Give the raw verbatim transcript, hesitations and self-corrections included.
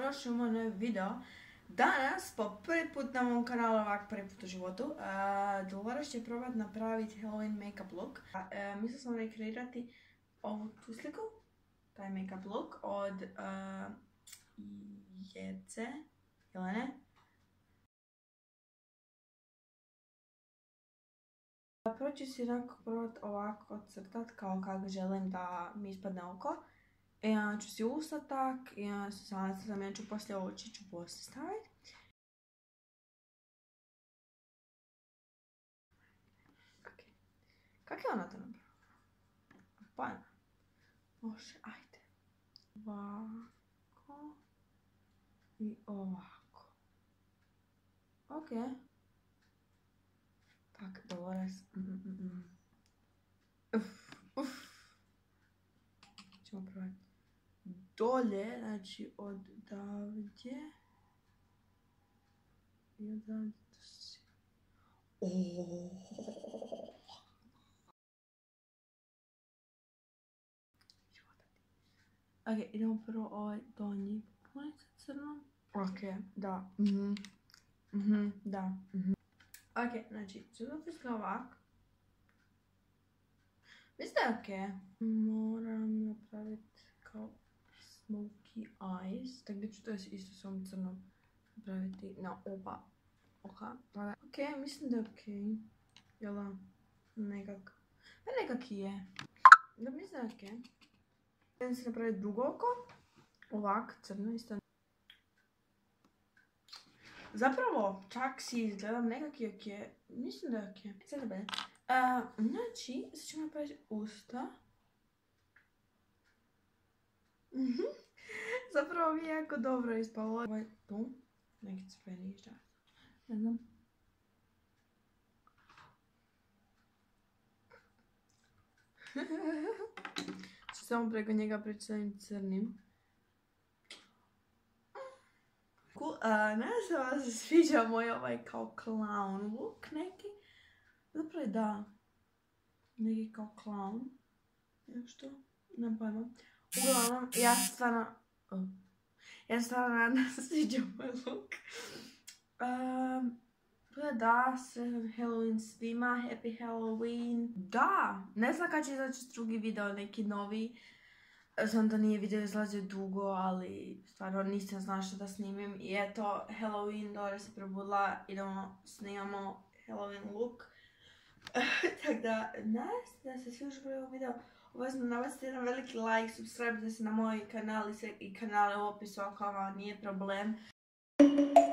dobrodošli u moj novi video. Danas, po prvi put na mom kanalu, ovak prvi put u životu, uh, Dolores će probati napraviti Halloween make-up look. Uh, mislila sam rekreirati ovu tu sliku, taj make-up look od uh, Jece, Jelene. Prvo ću si onako probati ovako crtat kao kako želim da mi ispadne oko. I onda ću si usta tak, i onda se sada nacrtam, ja ću poslije oči ću poslije staviti. Ok. Kako je ona to napravila? Pa ne. Može, ajde. Ovako. I ovako. Ok. Tak, Dolores. Mm, mm, mm. Uf, uf. Ćemo probati. Dolje, znači od davdje. I od davdje do si. Ok, idemo prvo ovaj donji punit sa crnom. Ok, da. Mhm. Mhm, da. Mhm. Ok, znači, ću ovak. Mislim da je ok. Moram napraviti kao smoky eyes. Tako da ću to isto s ovom crnom napraviti na oba oka. Ok, mislim da je ok. Jel da? Nekak. Pa nekak i je. Da, mislim da je ok. Idem si napraviti drugo oko. Ovak, crno isto. Zapravo, čak si izgledam nekak je ok. Mislim da je ok. Sad da bude. Uh, znači, sad ćemo napraviti usta. Mhm. Zapravo mi je jako dobro ispalo. Ovaj tu. Neki crveni išta. Ne znam. Ću samo preko njega preći s ovim crnim. Cool. Uh, nadam se vam se sviđa moj ovaj kao clown look neki. Zapravo je da. Neki kao clown. Evo što? Ne pojma. Uglavnom, ja stvarno... Oh. Ja stvarno nadam se sviđa moj look. Um, da, sretan Halloween svima. Happy Halloween. Da! Ne znam kad će izaći drugi video, neki novi. Znam da nije video izlazio dugo, ali stvarno nisam znala što da snimim. I eto, Halloween, Dora se probudila, idemo, snimamo Halloween look. Tako da, nadam se da se svi uživali u ovom videu. Obavezno nabacite jedan veliki like, subscribe se na moj kanal i kanale u opisu ako vam nije problem.